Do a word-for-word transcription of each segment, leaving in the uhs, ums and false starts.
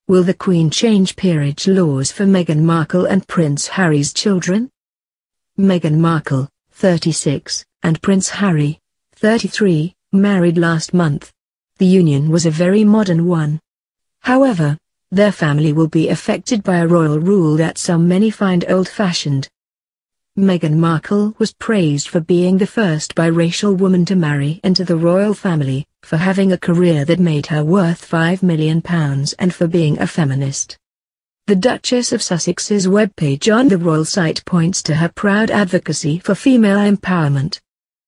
Will the Queen change peerage laws for Meghan Markle and Prince Harry's children? Meghan Markle, thirty-six, and Prince Harry, thirty-three, married last month. The union was a very modern one. However, their family will be affected by a royal rule that some many find old-fashioned. Meghan Markle was praised for being the first biracial woman to marry into the royal family, for having a career that made her worth five million pounds and for being a feminist. The Duchess of Sussex's webpage on the royal site points to her proud advocacy for female empowerment.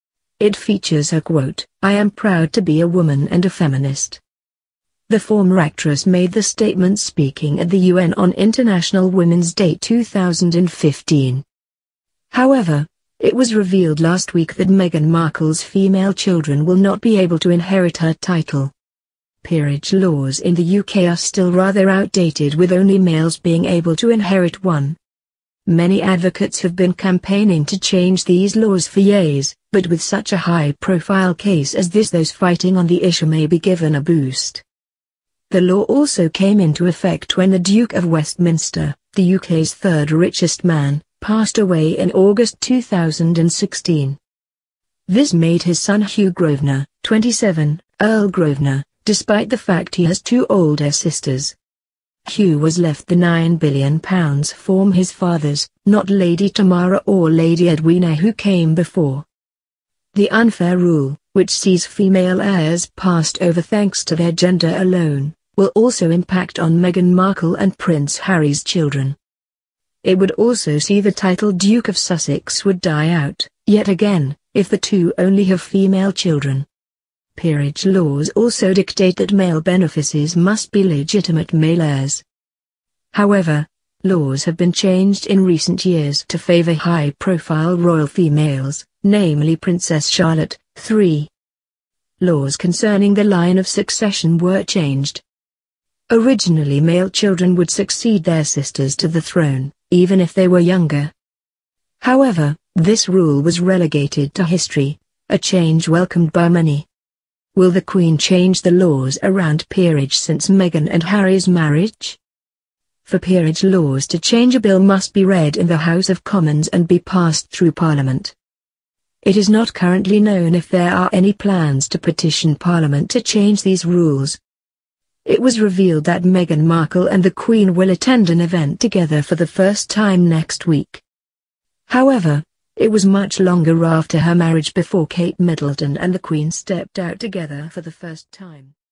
It features her quote, "I am proud to be a woman and a feminist." The former actress made the statement speaking at the U N on International Women's Day two thousand fifteen. However, it was revealed last week that Meghan Markle's female children will not be able to inherit her title. Peerage laws in the U K are still rather outdated, with only males being able to inherit one. Many advocates have been campaigning to change these laws for years, but with such a high-profile case as this, those fighting on the issue may be given a boost. The law also came into effect when the Duke of Westminster, the U K's third richest man, passed away in August two thousand sixteen. This made his son Hugh Grosvenor, twenty-seven, Earl Grosvenor, despite the fact he has two older sisters. Hugh was left the nine billion pounds from his fathers, not Lady Tamara or Lady Edwina who came before. The unfair rule, which sees female heirs passed over thanks to their gender alone, will also impact on Meghan Markle and Prince Harry's children. It would also see the title Duke of Sussex would die out, yet again, if the two only have female children. Peerage laws also dictate that male benefices must be legitimate male heirs. However, laws have been changed in recent years to favor high-profile royal females, namely Princess Charlotte, three. Laws concerning the line of succession were changed. Originally, male children would succeed their sisters to the throne, even if they were younger. However, this rule was relegated to history, a change welcomed by many. Will the Queen change the laws around peerage since Meghan and Harry's marriage? For peerage laws to change, a bill must be read in the House of Commons and be passed through Parliament. It is not currently known if there are any plans to petition Parliament to change these rules. It was revealed that Meghan Markle and the Queen will attend an event together for the first time next week. However, it was much longer after her marriage before Kate Middleton and the Queen stepped out together for the first time.